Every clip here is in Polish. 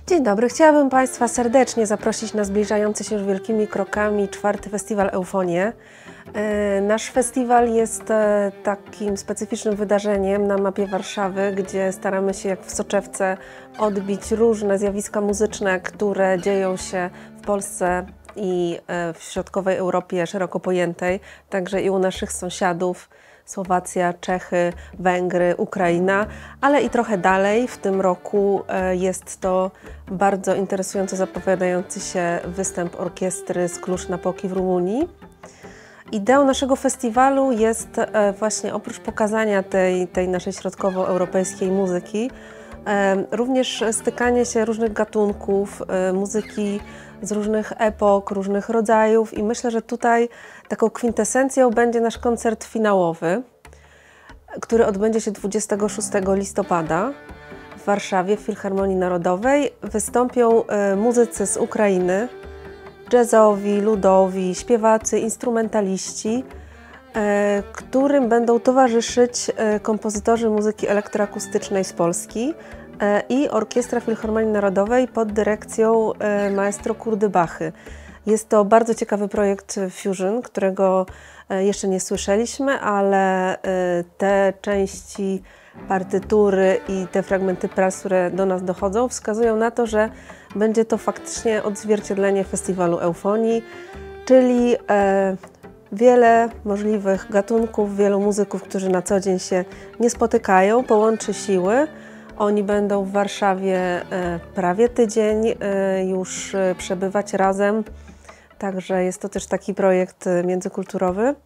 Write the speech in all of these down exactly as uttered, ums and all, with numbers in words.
Dzień dobry, chciałabym Państwa serdecznie zaprosić na zbliżający się już wielkimi krokami czwarty Festiwal Eufonie. Nasz festiwal jest takim specyficznym wydarzeniem na mapie Warszawy, gdzie staramy się jak w soczewce odbić różne zjawiska muzyczne, które dzieją się w Polsce i w środkowej Europie szeroko pojętej, także i u naszych sąsiadów. Słowacja, Czechy, Węgry, Ukraina, ale i trochę dalej. W tym roku jest to bardzo interesująco zapowiadający się występ orkiestry z Cluj-Napoki w Rumunii. Ideą naszego festiwalu jest właśnie oprócz pokazania tej, tej naszej środkowoeuropejskiej muzyki, również stykanie się różnych gatunków, muzyki z różnych epok, różnych rodzajów i myślę, że tutaj taką kwintesencją będzie nasz koncert finałowy, który odbędzie się dwudziestego szóstego listopada w Warszawie w Filharmonii Narodowej. Wystąpią muzycy z Ukrainy, jazzowi, ludowi, śpiewacy, instrumentaliści, którym będą towarzyszyć kompozytorzy muzyki elektroakustycznej z Polski i Orkiestra Filharmonii Narodowej pod dyrekcją maestro Kurdy Bachy. Jest to bardzo ciekawy projekt Fusion, którego jeszcze nie słyszeliśmy, ale te części partytury i te fragmenty prac, które do nas dochodzą, wskazują na to, że będzie to faktycznie odzwierciedlenie festiwalu Eufonii, czyli wiele możliwych gatunków, wielu muzyków, którzy na co dzień się nie spotykają, połączy siły. Oni będą w Warszawie prawie tydzień już przebywać razem, także jest to też taki projekt międzykulturowy.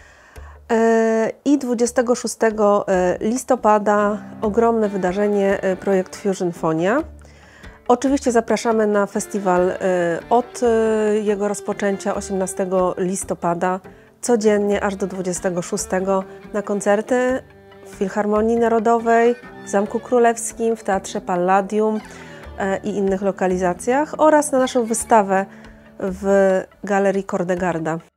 I dwudziestego szóstego listopada ogromne wydarzenie, projekt Fusion Fonia. Oczywiście zapraszamy na festiwal od jego rozpoczęcia osiemnastego listopada, codziennie aż do dwudziestego szóstego na koncerty w Filharmonii Narodowej, w Zamku Królewskim, w Teatrze Palladium i innych lokalizacjach oraz na naszą wystawę w Galerii Kordegarda.